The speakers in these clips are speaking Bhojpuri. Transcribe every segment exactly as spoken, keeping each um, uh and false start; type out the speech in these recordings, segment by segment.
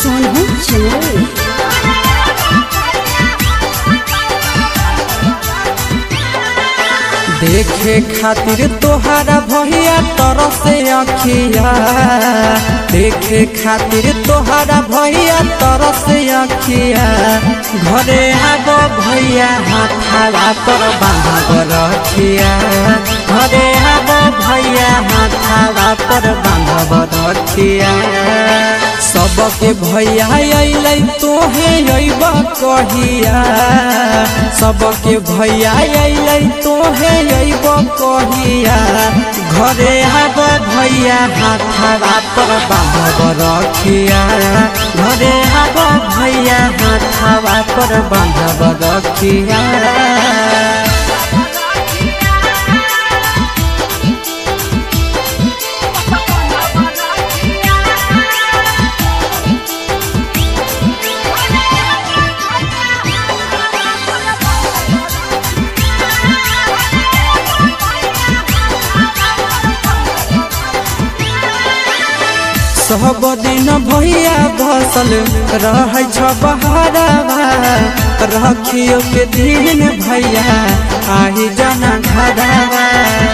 सोनू चैनल। देखे खातिर तोहारा भैया तरसे अखिया, देखे खातिर तोहारा भैया तरसे अखिया। घरे आब भैया हाथावा पर बांधब रखिया, घरे आब भैया हाथावा पर बांधब रखिया। सबके भैया अइलै तोहे अइब कहिया, सबके भैया अइलै तोहे अइब कहिया। घरे आब भैया हाथावा पर बांधब रखिया, घरे आब भैया हाथावा पर बांधब रखिया। सब दिन भैया बसल रह बहारवा, रखियो के दिन भैया आई जाना घरवा।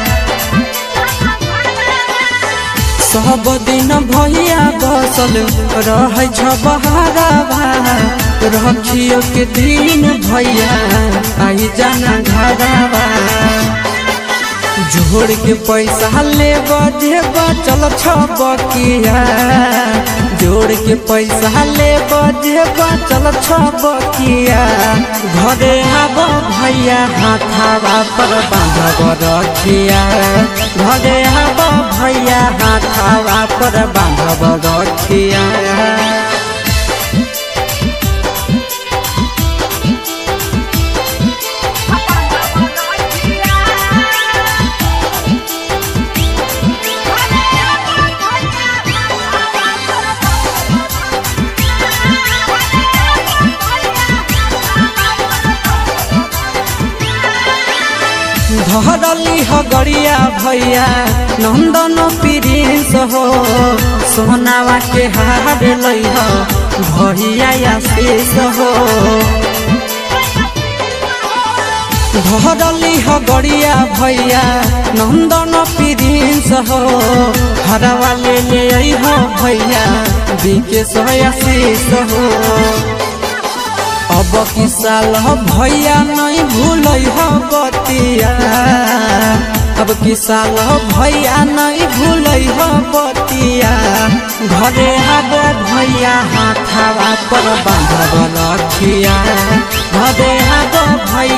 सब दिन भैया बसल रह बहारवा, रखियो के दिन भैया आई जाना घरवा। जोड़ के पैसा लेब देब चल छबकिया, जोड़ के पैसा लेब देब चल छबकिया। घरे आब भैया हाथावा पर बांधब रखिया, घरे आब भैया हाथावा पर बांधब रखिया। धरली हो गरिया भैया नंदन प्रिंस हो, सोनावा के हार लई हो भैया आशीष हो। धरली हो गरिया भैया नंदन प्रिंस हो, हरवा ले ले आई हो भैया विकेश आशीष हो। अब की साल भैया नहीं भूल बतिया, अब की साल भैया नहीं भूल बतिया। घरे आब भैया हाथावा पर बांधब रखिया, घरे आब भैया